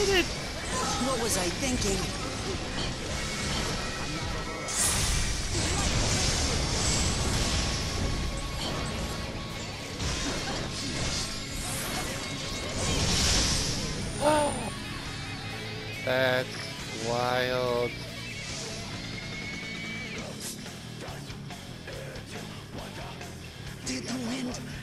excited. What was I thinking? That's wild. Did the wind